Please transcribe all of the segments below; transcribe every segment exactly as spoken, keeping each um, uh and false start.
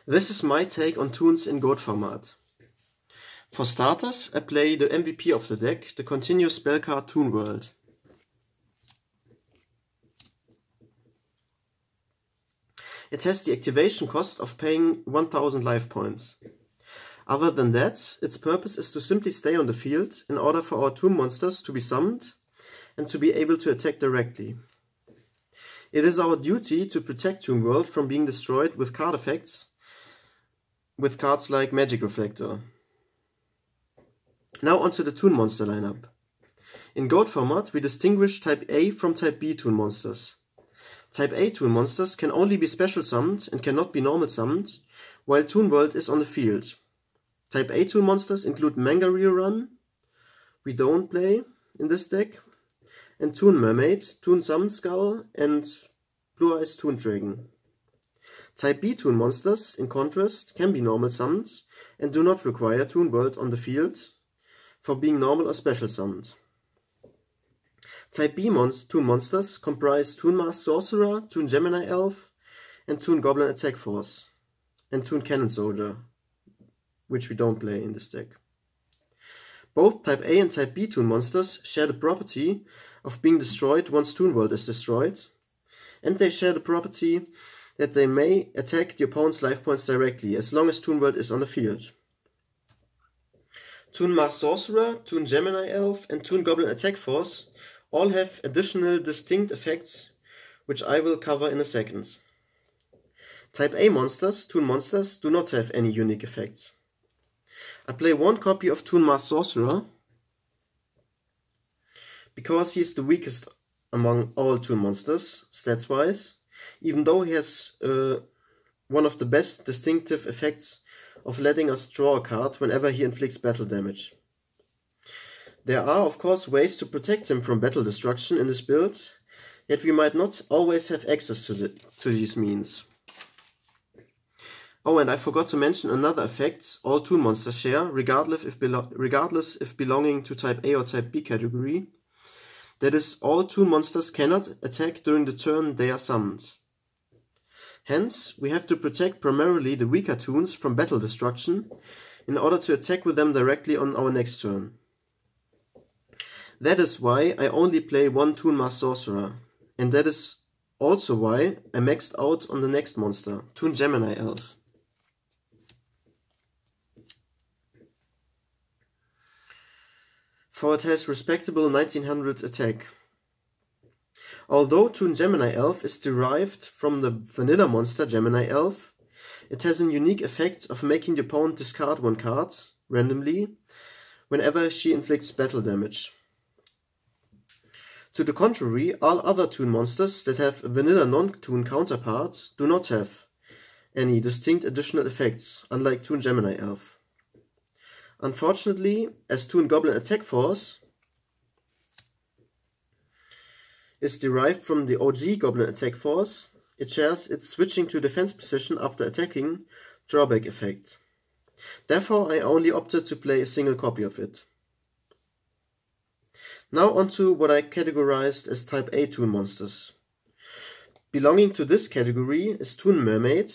This is my take on toons in Goat format. For starters, I play the M V P of the deck, the continuous spell card Toon World. It has the activation cost of paying one thousand life points. Other than that, its purpose is to simply stay on the field in order for our toon monsters to be summoned and to be able to attack directly. It is our duty to protect Toon World from being destroyed with card effects, with cards like Magic Reflector. Now onto the toon monster lineup. In Goat format, we distinguish Type A from Type B toon monsters. Type A toon monsters can only be special summoned and cannot be normal summoned, while Toon World is on the field. Type A toon monsters include Manga Rerun, we don't play in this deck, and Toon Mermaid, Toon Summon Skull, and Blue Eyes Toon Dragon. Type B toon monsters, in contrast, can be normal summoned and do not require Toon World on the field for being normal or special summoned. Type B monst toon monsters comprise Toon Masked Sorcerer, Toon Gemini Elf, and Toon Goblin Attack Force, and Toon Cannon Soldier, which we don't play in this deck. Both Type A and Type B toon monsters share the property of being destroyed once Toon World is destroyed, and they share the property that they may attack the opponent's life points directly, as long as Toon World is on the field. Toon Masked Sorcerer, Toon Gemini Elf, and Toon Goblin Attack Force all have additional distinct effects, which I will cover in a second. Type A monsters, toon monsters, do not have any unique effects. I play one copy of Toon Masked Sorcerer because he is the weakest among all toon monsters, stats-wise, even though he has uh, one of the best distinctive effects of letting us draw a card whenever he inflicts battle damage. There are, of course, ways to protect him from battle destruction in this build, yet we might not always have access to, the, to these means. Oh, and I forgot to mention another effect all toon monsters share, regardless if, belo regardless if belonging to Type A or Type B category. That is, all toon monsters cannot attack during the turn they are summoned. Hence, we have to protect primarily the weaker toons from battle destruction in order to attack with them directly on our next turn. That is why I only play one Toon Masked Sorcerer, and that is also why I maxed out on the next monster, Toon Gemini Elf. For it has respectable nineteen hundred attack. Although Toon Gemini Elf is derived from the vanilla monster Gemini Elf, it has a unique effect of making the opponent discard one card, randomly, whenever she inflicts battle damage. To the contrary, all other toon monsters that have a vanilla non-toon counterpart do not have any distinct additional effects, unlike Toon Gemini Elf. Unfortunately, as Toon Goblin Attack Force is derived from the O G Goblin Attack Force, it shares its switching to defense position after attacking drawback effect. Therefore, I only opted to play a single copy of it. Now onto what I categorized as Type A toon monsters. Belonging to this category is Toon Mermaid,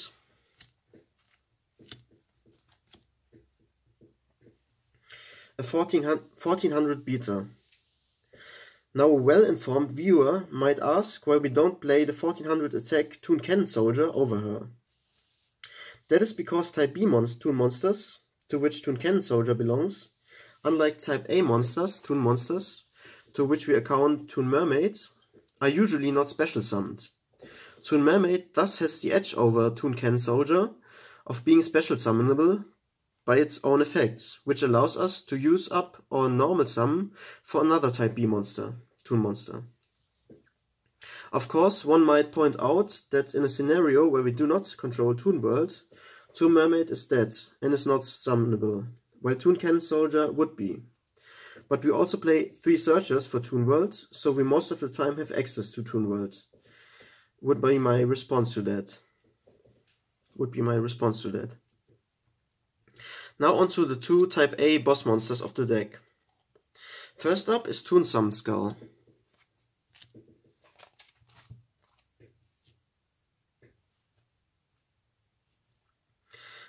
a fourteen hundred beater. Now a well-informed viewer might ask why we don't play the fourteen hundred attack Toon Cannon Soldier over her. That is because Type B monst toon monsters, to which Toon Cannon Soldier belongs, unlike Type A monsters, toon monsters, to which we account Toon Mermaid, are usually not special summoned. Toon Mermaid thus has the edge over Toon Cannon Soldier of being special summonable by its own effects, which allows us to use up our normal summon for another Type B monster, toon monster. Of course, one might point out that in a scenario where we do not control Toon World, Toon Mermaid is dead and is not summonable, while Toon Cannon Soldier would be. But we also play three searchers for Toon World, so we most of the time have access to Toon World. Would be my response to that. Would be my response to that. Now onto the two Type A boss monsters of the deck. First up is Toon Summon Skull.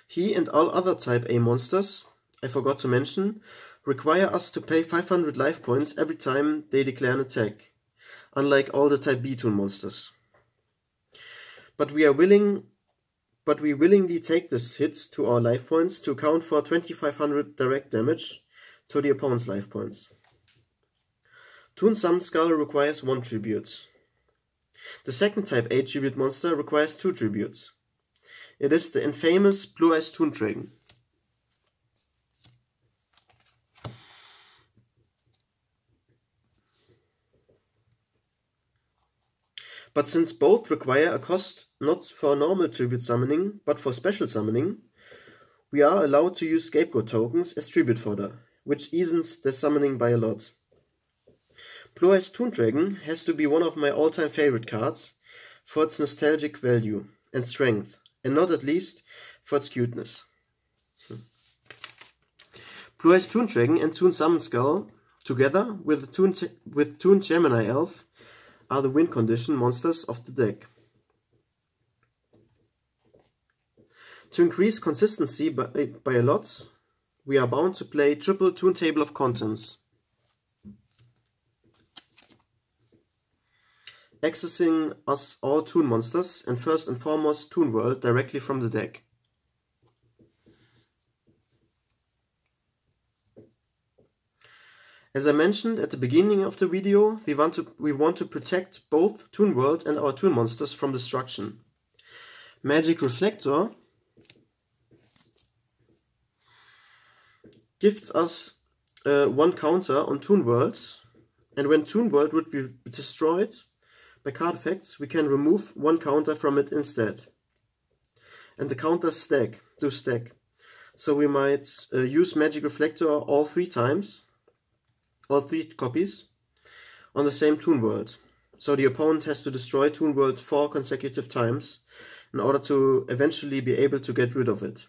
He and all other Type A monsters, I forgot to mention, require us to pay five hundred life points every time they declare an attack, unlike all the Type B Toon monsters. But we are willing, but we willingly take this hit to our life points to account for twenty-five hundred direct damage to the opponent's life points. Toon Summoned Skull requires one tribute. The second Type A tribute monster requires two tributes. It is the infamous Blue Eyes Toon Dragon. But since both require a cost not for normal tribute summoning, but for special summoning, we are allowed to use Scapegoat tokens as tribute fodder, which eases their summoning by a lot. Blue Eyes Toon Dragon has to be one of my all-time favorite cards for its nostalgic value and strength, and not at least for its cuteness. Blue Eyes Toon Dragon and Toon Summoned Skull, together with the Toon, with Toon Gemini Elf, are the win condition monsters of the deck. To increase consistency by, by a lot, we are bound to play triple Toon Table of Contents, accessing us all Toon monsters and first and foremost Toon World directly from the deck. As I mentioned at the beginning of the video, we want to, we want to protect both Toon World and our Toon monsters from destruction. Magic Reflector gives us uh, one counter on Toon World, and when Toon World would be destroyed by card effects, we can remove one counter from it instead. And the counters stack, do stack. So we might uh, use Magic Reflector all three times, all three copies, on the same Toon World. So the opponent has to destroy Toon World four consecutive times in order to eventually be able to get rid of it.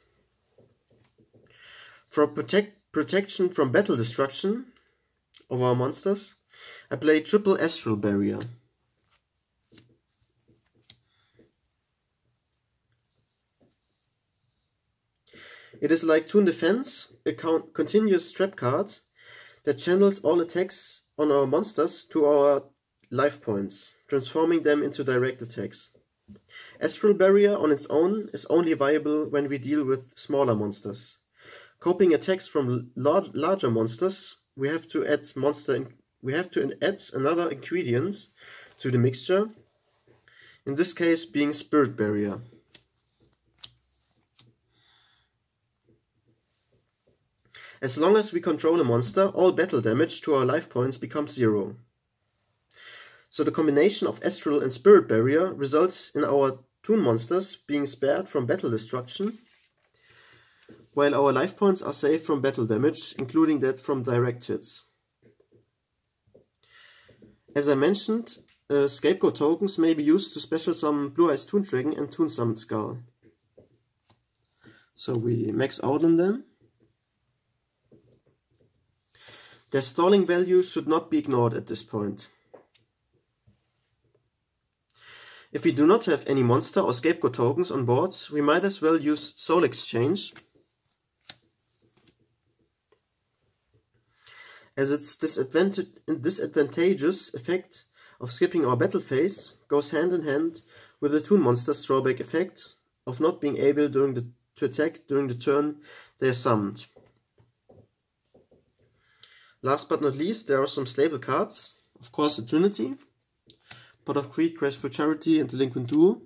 For protect, protection from battle destruction of our monsters, I play triple Astral Barrier. It is like Toon Defense, a count continuous trap card that channels all attacks on our monsters to our life points, transforming them into direct attacks. Astral Barrier on its own is only viable when we deal with smaller monsters. Coping attacks from large, larger monsters, we have to add monster. We have to add another ingredient to the mixture. In this case, being Spirit Barrier. As long as we control a monster, all battle damage to our life points becomes zero. So the combination of Astral and Spirit Barrier results in our Toon monsters being spared from battle destruction, while our life points are safe from battle damage, including that from direct hits. As I mentioned, uh, Scapegoat tokens may be used to special summon Blue Eyes Toon Dragon and Toon Summoned Skull. So we max out on them. Their stalling value should not be ignored at this point. If we do not have any monster or Scapegoat tokens on board, we might as well use Soul Exchange, as its disadvantageous effect of skipping our battle phase goes hand in hand with the Toon monster's drawback effect of not being able during the, to attack during the turn they are summoned. Last but not least, there are some stable cards. Of course, the Trinity, Pot of Greed, Graceful Charity, and Delinquent Duo.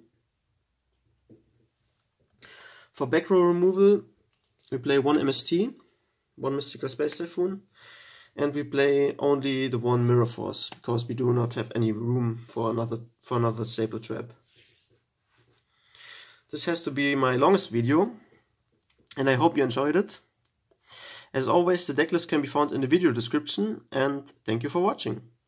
For back row removal, we play one M S T, one Mystical Space Typhoon, and we play only the one Mirror Force because we do not have any room for another for another Staple Trap. This has to be my longest video, and I hope you enjoyed it. As always, the decklist can be found in the video description, and thank you for watching.